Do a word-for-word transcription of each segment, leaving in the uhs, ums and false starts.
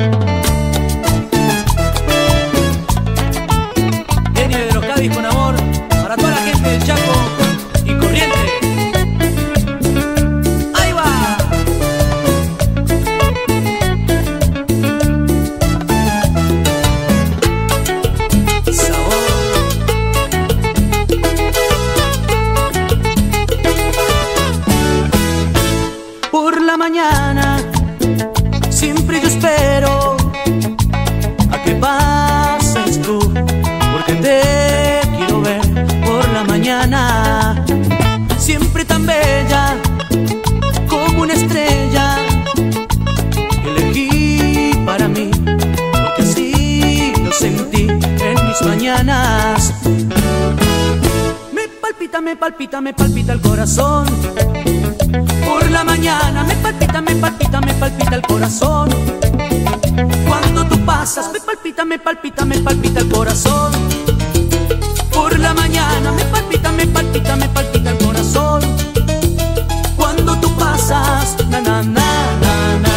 Me palpita, me palpita el corazón. Por la mañana me palpita, me palpita, me palpita el corazón. Cuando tú pasas me palpita, me palpita, me palpita el corazón. Por la mañana me palpita, me palpita, me palpita el corazón. Cuando tú pasas, na na na na na.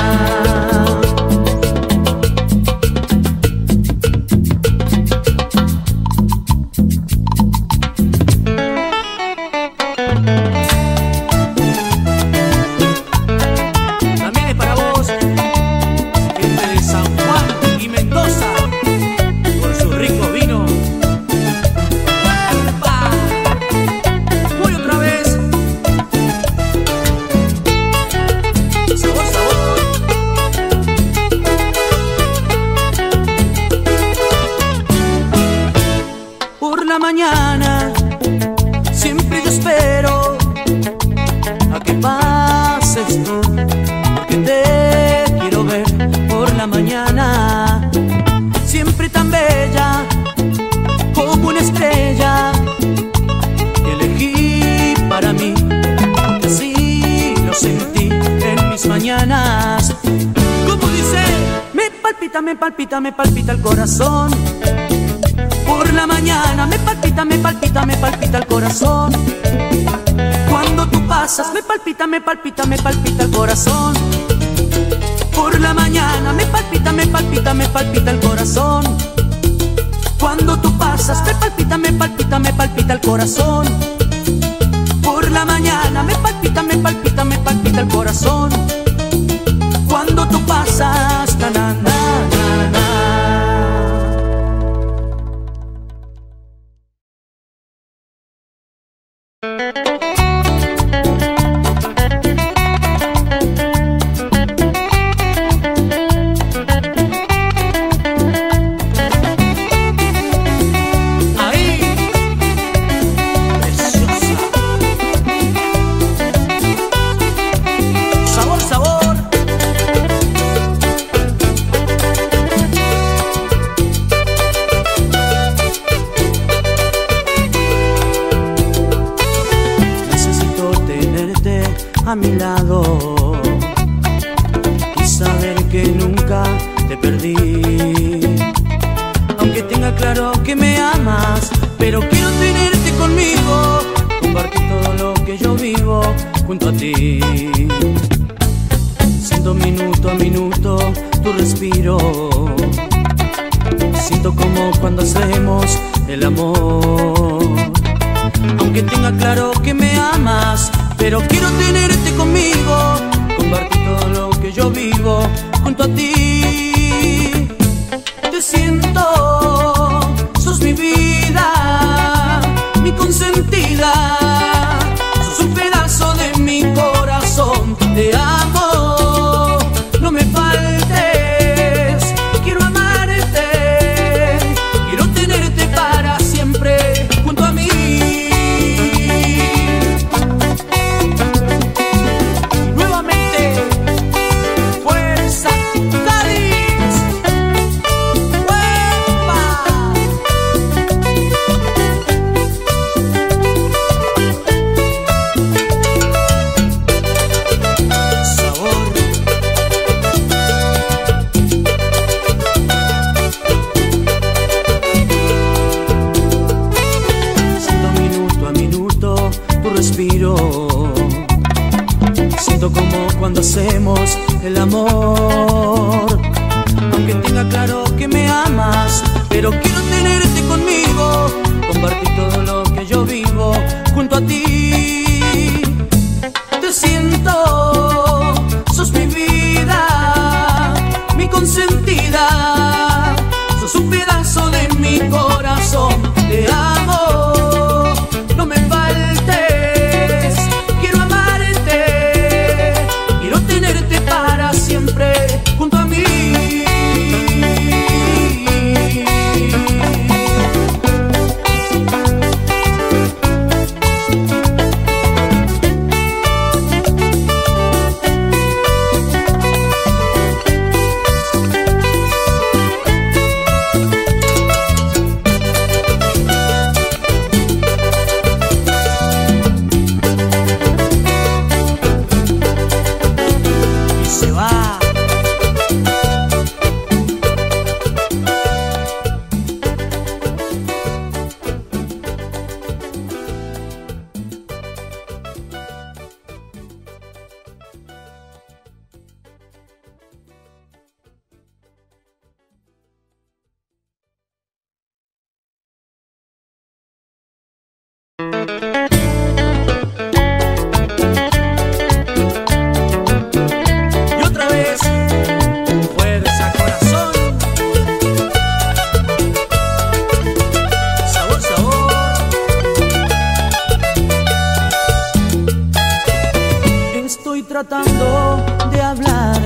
Mañana siempre yo espero a que pases tú, porque te quiero ver por la mañana, siempre tan bella como una estrella que elegí para mí, porque así lo sentí en mis mañanas. Como dice, me palpita, me palpita, me palpita el corazón. Por la mañana me palpita, me palpita, me palpita el corazón. Cuando tú pasas me palpita, me palpita, me palpita el corazón. Por la mañana me palpita, me palpita, me palpita el corazón. Cuando tú pasas me palpita, me palpita, me palpita el corazón. Por la mañana me palpita, me palpita, me palpita el corazón. Cuando tú pasas, na na na na na. A mi lado y saber que nunca te perdí, aunque tenga claro que me amas, pero quiero tenerte conmigo, compartir todo lo que yo vivo junto a ti. Siento minuto a minuto tu respiro, siento como cuando hacemos el amor, aunque tenga claro que me amas, pero quiero tenerte conmigo, compartir todo lo que yo vivo junto a ti. Te siento, sos mi vida, mi consentida, sos un pedazo de mi corazón. Te amo, no me faltes, quiero amarte, quiero tenerte para siempre junto a mí. Siento como cuando hacemos el amor,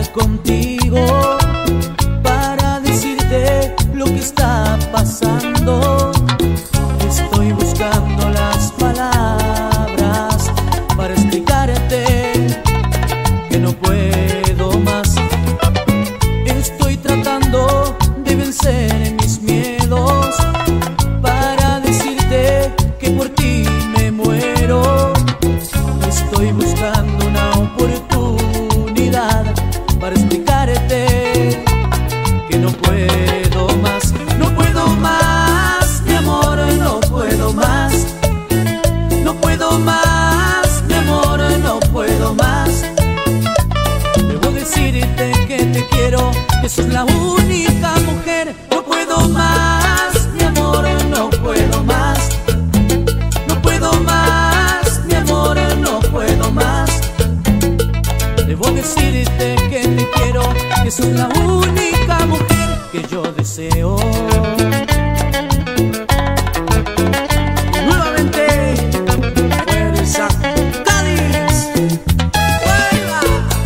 contigo para decirte lo que está pasando. Estoy buscando las palabras para explicarte que no puedo más. Estoy tratando de vencer mis miedos para decirte que por ti me muero. Estoy buscando una oportunidad para explicarte que no puedo más. No puedo más, mi amor, no puedo más. No puedo más, mi amor, no puedo más. Debo decirte que te quiero, que sos la única mujer. No puedo más, mi amor, no puedo más. No puedo más, mi amor, no puedo más. Debo decirte que te quiero, que sos la única mujer que yo deseo. Nuevamente, fuerza, Cádiz, ¡vuelva!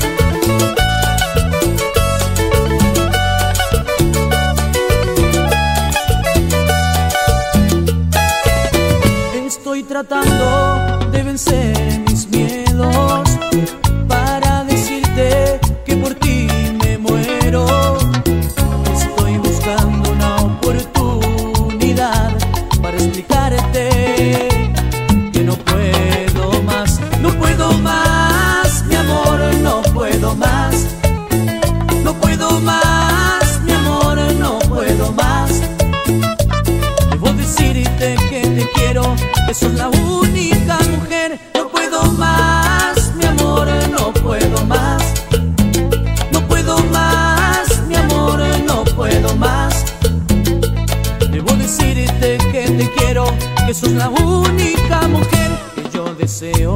Estoy tratando de vencer mis miedos para decirte que por ti me muero. Estoy buscando una oportunidad para explicarte que no puedo más. No puedo más, mi amor, no puedo más. No puedo más, mi amor, no puedo más. Debo decirte que te quiero, que sos la única mujer. No puedo más, mi amor, no puedo más. No puedo más, mi amor, no puedo más. Debo decirte que te quiero, que sos la única mujer que yo deseo.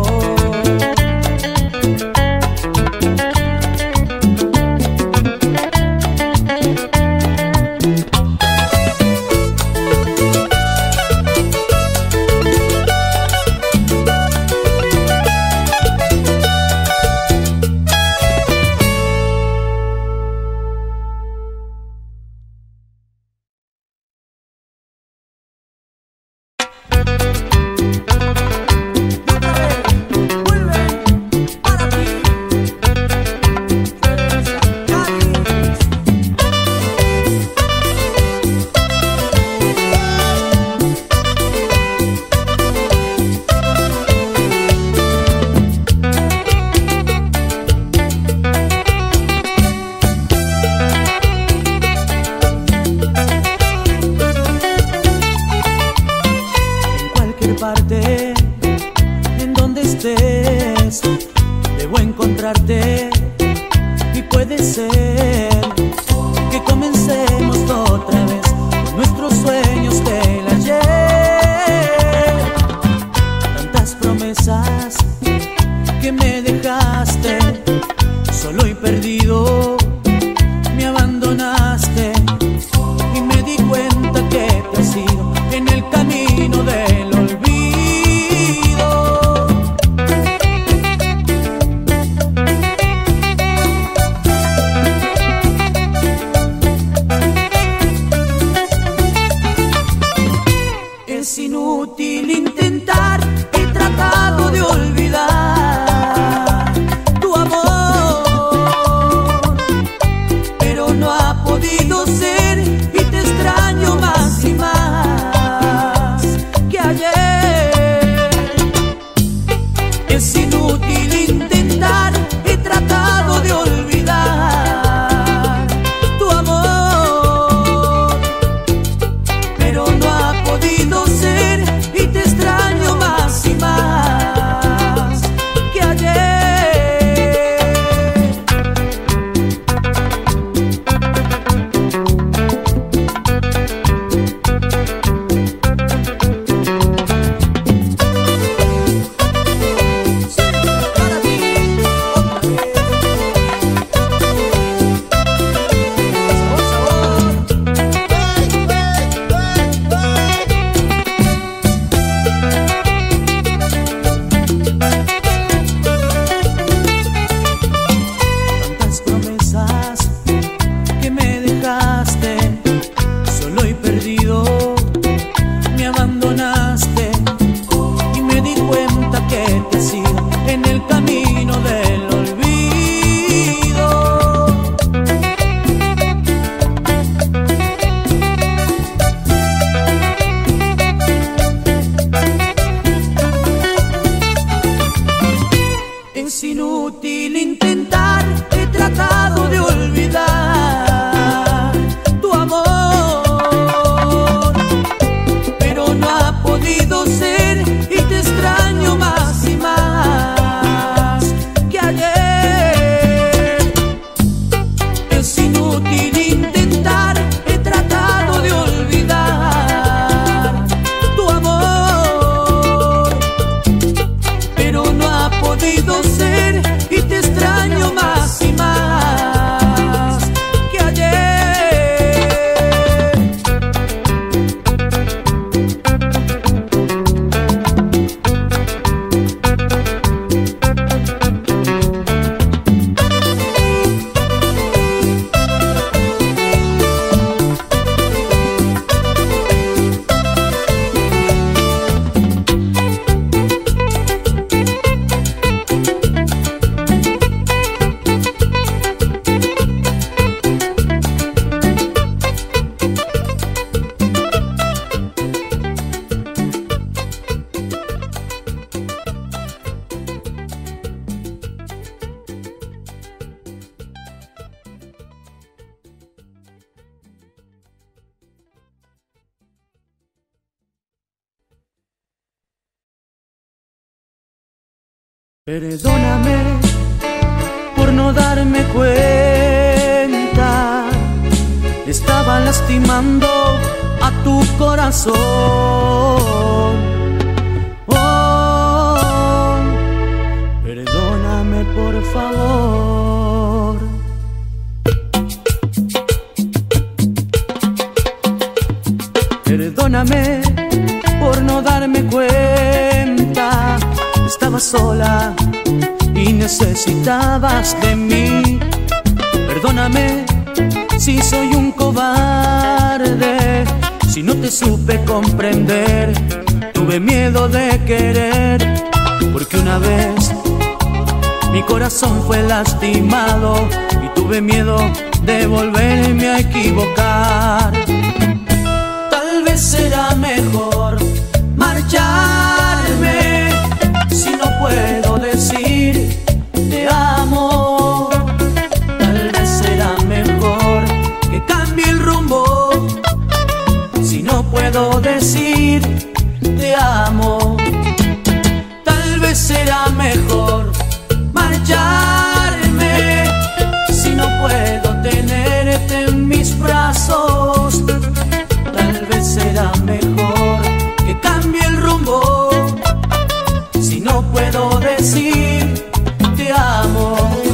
Parte en donde estés, debo encontrarte y puede ser que comencemos otra vez con nuestros sueños del ayer. Tantas promesas que me dejaste solo y perdido, me abandonaste y me di cuenta que te has ido en el camino del olvido. Es inútil intentar, he tratado de olvidar tu amor. Perdóname por no darme cuenta, estaba lastimando a tu corazón. Oh, perdóname por favor. Perdóname por no darme cuenta, estabas sola y necesitabas de mí. Perdóname si soy un cobarde, si no te supe comprender, tuve miedo de querer, porque una vez mi corazón fue lastimado y tuve miedo de volverme a equivocar. Tal vez será mejor marcharme si no puedo decir te amo. Tal vez será mejor que cambie el rumbo si no puedo decir te amo. Tal vez será mejor marcharme si no puedo tenerte en mis brazos. Tal vez será mejor que cambie el rumbo si no puedo decir te amo.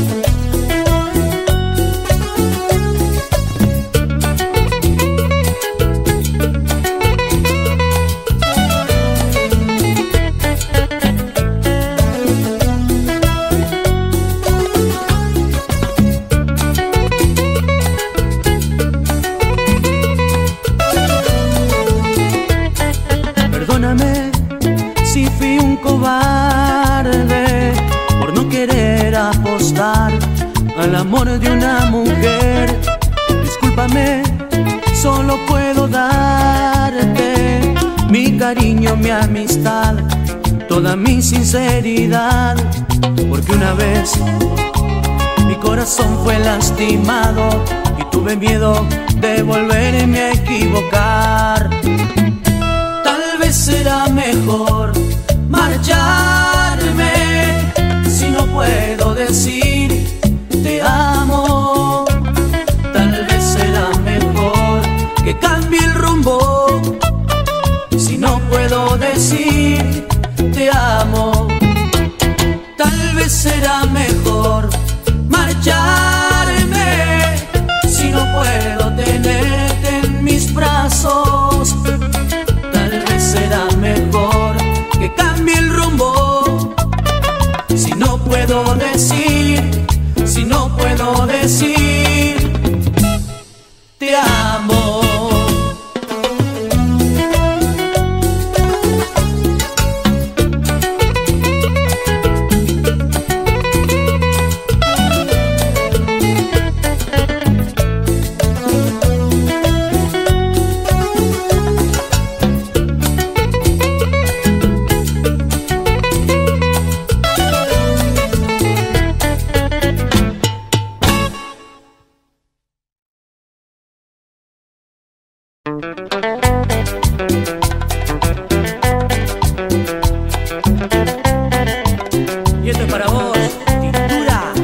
Perdóname si fui un cobarde por no querer apostar al amor de una mujer. Discúlpame, solo puedo darte mi cariño, mi amistad, toda mi sinceridad, porque una vez mi corazón fue lastimado y tuve miedo de volverme a equivocar. Tal vez será mejor marcharme si no puedo decir te amo. Tal vez será mejor que cambie el rumbo si no puedo decir te amo. Tal vez será mejor marcharme si no puedo tenerte en mis brazos. Tal vez será mejor que cambie el rumbo si no puedo decir, si no puedo decir te amo. Y esto es para vos, Tintura.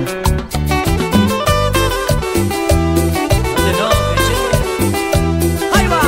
No te enojes, che. ¡Ahí va!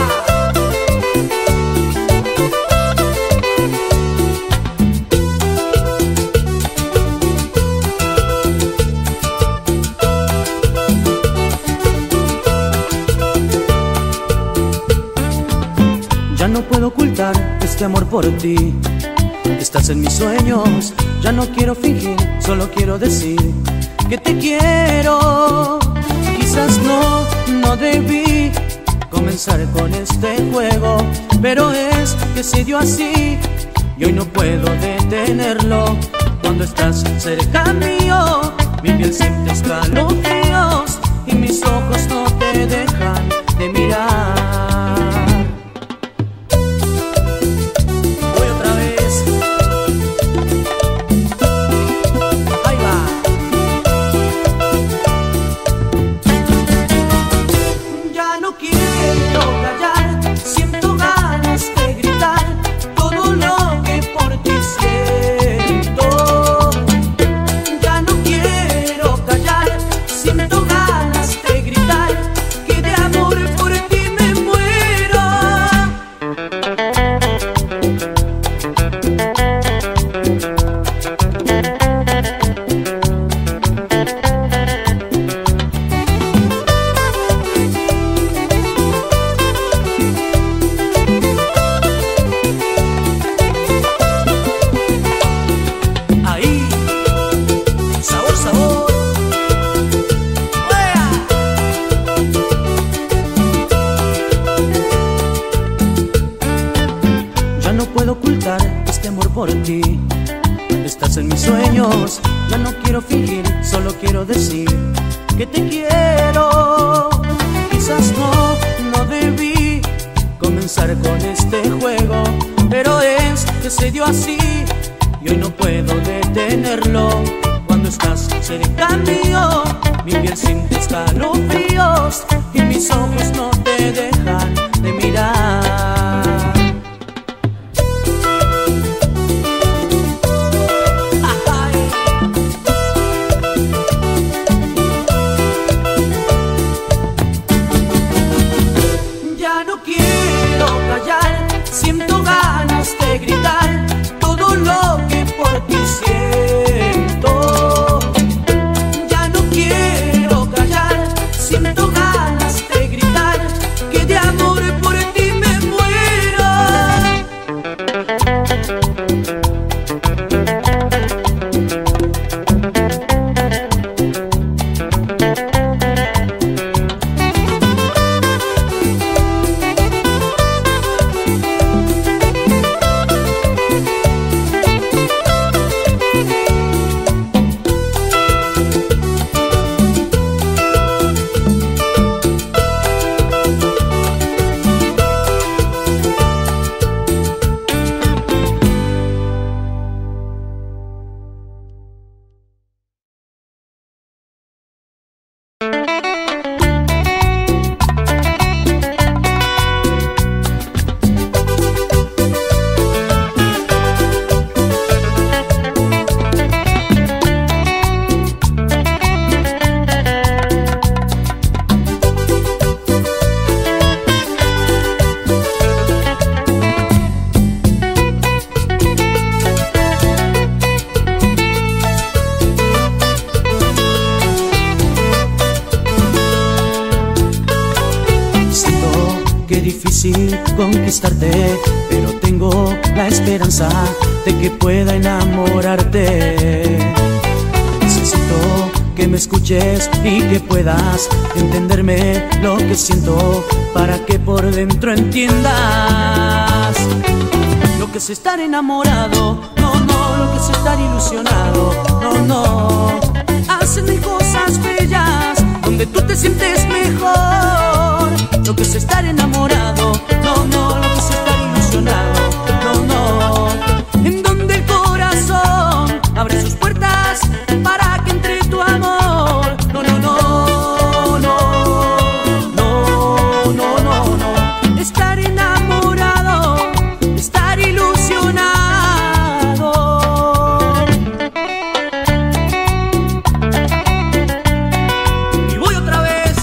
Ya no puedo ocultar este amor por ti. Estás en mis sueños, ya no quiero fingir, solo quiero decir que te quiero. Quizás no, no debí comenzar con este juego, pero es que se dio así y hoy no puedo detenerlo. Cuando estás cerca mío, mi piel siente escalofríos y mis ojos no te dejan de mirar. por ti. Estás en mis sueños, ya no quiero fingir, solo quiero decir que te quiero. Quizás no, no debí comenzar con este juego, pero es que se dio así y hoy no puedo detenerlo. Cuando estás cerca mío, mi piel siente escalofríos y mis ojos no te dejan de mirar. Ya no quiero callar, siento ganas de gritar todo lo que por ti siento. Ya no quiero callar, siento ganas de gritar que de amor por ti me muero. Difícil conquistarte, pero tengo la esperanza de que pueda enamorarte. Necesito que me escuches y que puedas entenderme lo que siento, para que por dentro entiendas lo que es estar enamorado. No, no, lo que es estar ilusionado. No, no, hacen mil cosas bellas donde tú te sientes mejor. Lo que es estar enamorado, no, no, lo que es estar ilusionado, no, no. En donde el corazón abre sus puertas para que entre tu amor. No, no, no, no, no, no, no, no. Estar enamorado, estar ilusionado. Y voy otra vez.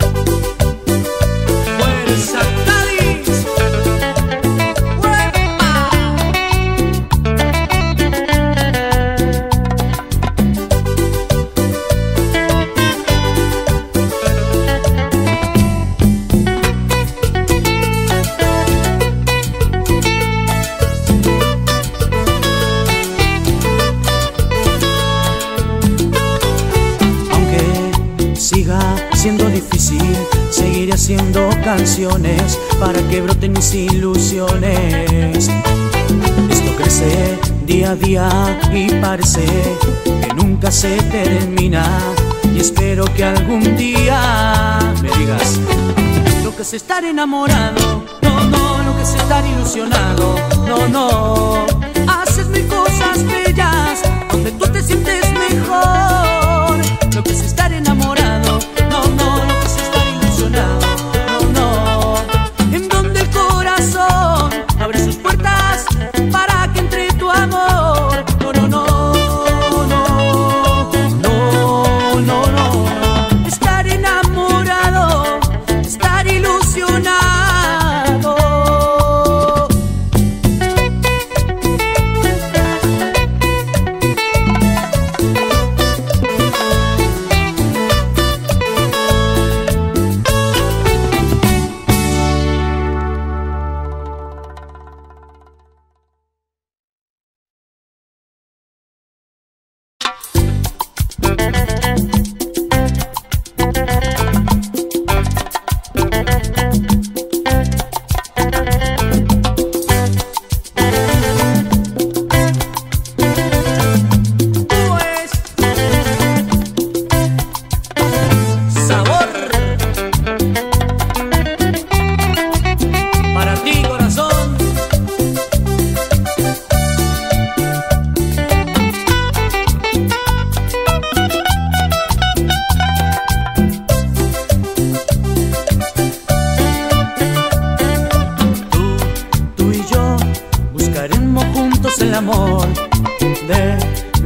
Siendo difícil, seguiré haciendo canciones para que broten mis ilusiones. Esto crece día a día y parece que nunca se termina, y espero que algún día me digas lo que es estar enamorado. No, no, lo que es estar ilusionado. No, no, haces mil cosas bellas donde tú te sientes mejor. Lo que es estar enamorado. No, no, lo que es estar ilusionado. No, no, en donde el corazón abre sus puertas para que entre tu amor. No, no, no, no, no, no, no. Estar enamorado, estar ilusionado.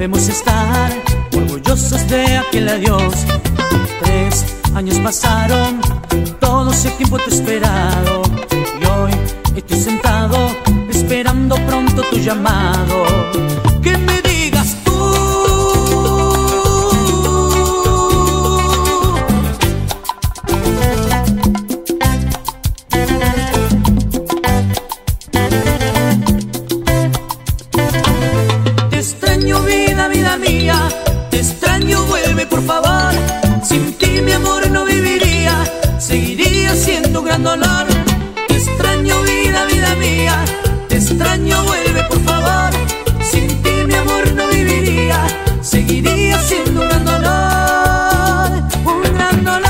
debemos estar orgullosos de aquel adiós. Tres años pasaron, todo ese tiempo te he esperado, y hoy estoy sentado esperando pronto tu llamado. Que me digas tú, te extraño vida, vida mía, te extraño, vuelve por favor. Sin ti mi amor no viviría, seguiría siendo un gran dolor. Te extraño vida, vida mía, te extraño, vuelve por favor. Sin ti mi amor no viviría, seguiría siendo un gran dolor, un gran dolor.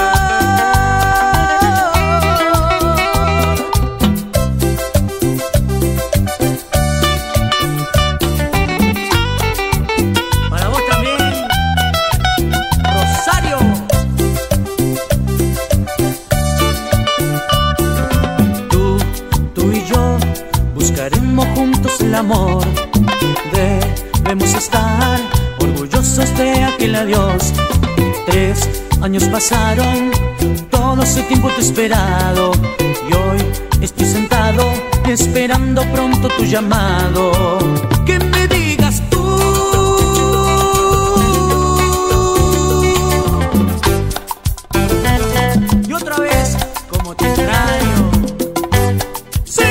Para vos también, Rosario. Tú, tú y yo buscaremos juntos el amor. Debemos estar orgullosos de aquel adiós. Tres años pasaron, todo ese tiempo te he esperado, y hoy estoy sentado esperando pronto tu llamado. Que me digas tú, y otra vez, como te extraño. ¡Sí!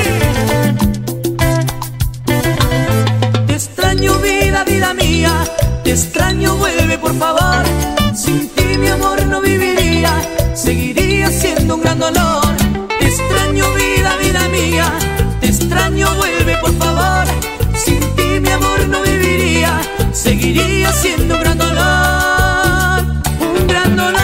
Te extraño vida, vida mía, te extraño, vuelve por favor. Sin ti mi amor no viviría, seguiría siendo un gran dolor. Te extraño vida, vida mía, te extraño, vuelve por favor. Sin ti mi amor no viviría, seguiría siendo un gran dolor, un gran dolor.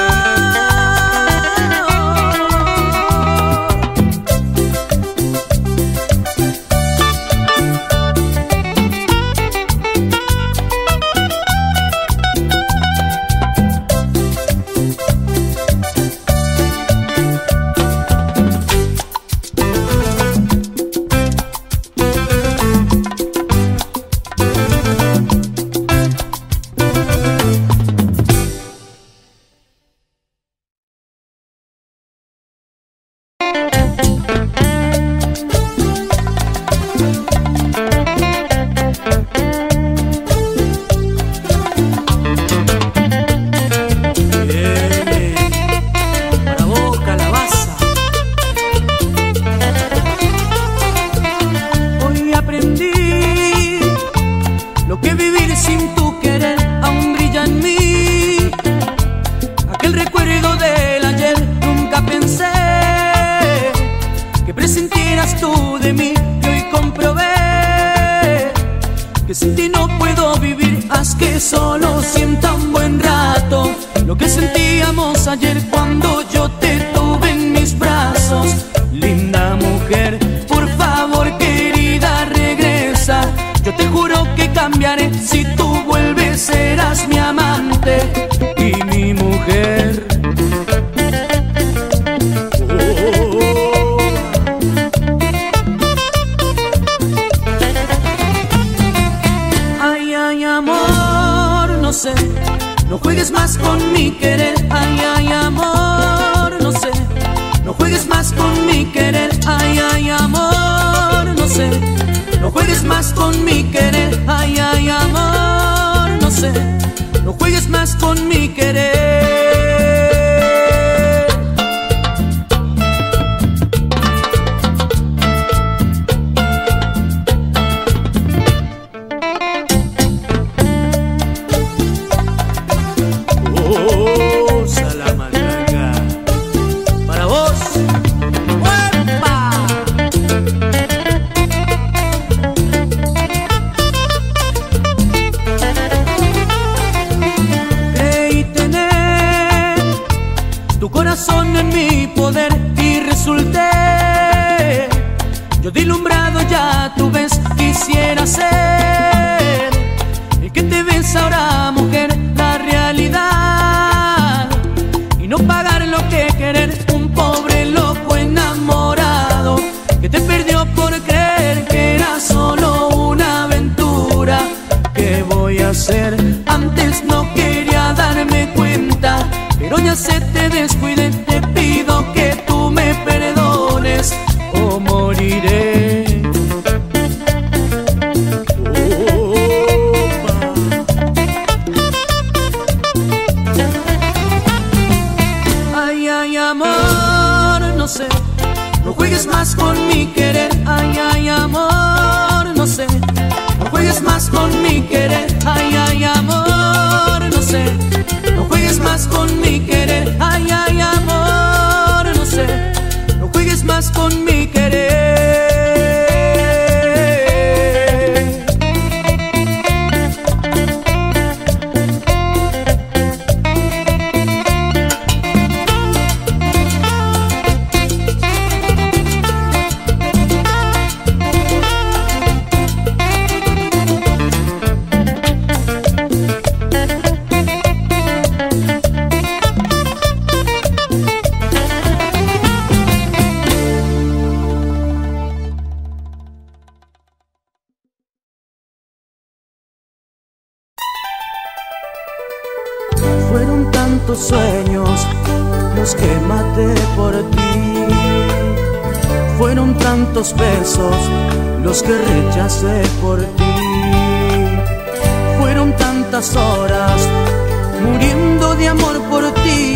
Ayer cuando yo te tuve en mis brazos, linda mujer, por favor querida regresa. Yo te juro que cambiaré, si tú vuelves serás mi amante y mi mujer. Oh. Ay, ay, amor, no sé, no juegues más con mi querer. Ay, ay, amor, no sé, no juegues más con mi querer. Ay, ay, amor, no sé, no juegues más con mi querer. Ay, ay, amor, no sé, no juegues más con mi querer. En mi poder y resulté yo deslumbrado, ya tú ves, quisiera ser el que te ves ahora, mujer, la realidad, y no pagar lo que querer un pobre loco enamorado que te perdió por creer que era solo una aventura. Que voy te pido que tú me perdones o moriré. Ay, ay, amor, no sé, no juegues más con mi querer. Ay, ay, amor, no sé, no juegues más con mi querer. Ay, ay, amor, no sé, no juegues más con mi querer. Ay, ay, amor, no sé, no juegues más con mi querer. Fueron tantos sueños los que maté por ti, fueron tantos besos los que rechacé por ti, fueron tantas horas muriendo de amor por ti,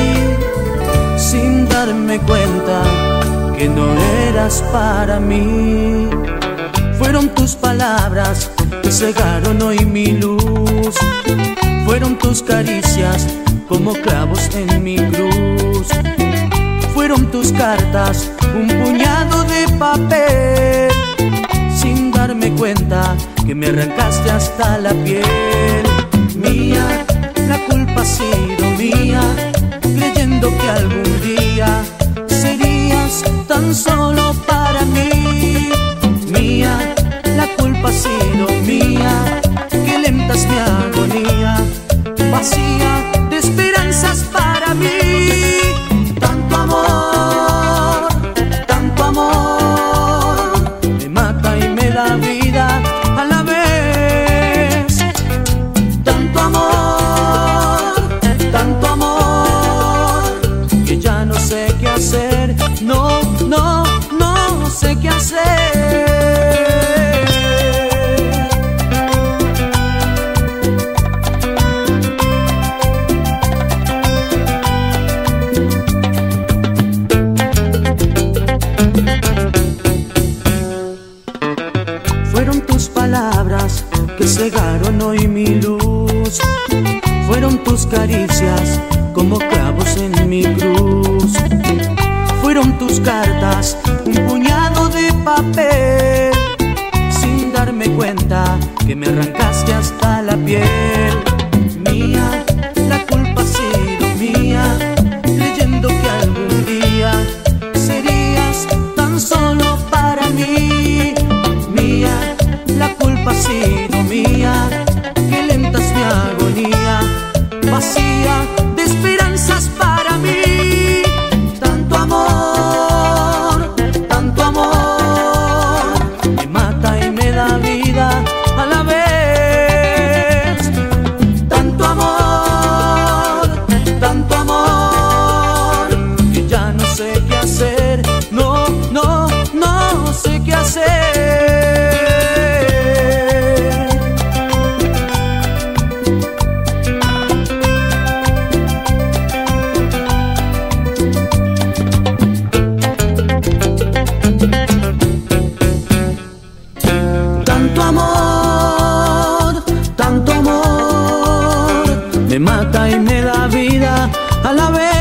sin darme cuenta que no eras para mí. Fueron tus palabras que cegaron hoy mi luz, fueron tus caricias como clavos en mi cruz, fueron tus cartas un puñado de papel, sin darme cuenta que me arrancaste hasta la piel. Mía, la culpa ha sido mía, creyendo que algún día serías tan solo para mí. Mía, la culpa ha sido mía, que lenta es mi agonía, vacía de esperanzas para mí. Tanto amor, tanto amor, me mata y me da vida a la vez. Tanto amor, tanto amor, que ya no sé qué hacer, no, no, no sé qué hacer. Fueron tus palabras que cegaron hoy mi luz, fueron tus caricias como clavos en mi cruz, fueron tus cartas un puñado de papel, sin darme cuenta que me arrancaste hasta la piel. Mía, la culpa ha sido mía, creyendo que algún día serías tan solo para mí. Mía, la culpa ha sido mía, que lenta es mi agonía, vacía de esperanzas para mí. Tanto amor, tanto amor, me mata y me da vida a la vez. Tanto amor, tanto amor, que ya no sé qué hacer, no, no, no sé qué hacer. Tanto amor, tanto amor, me mata y me da vida a la vez.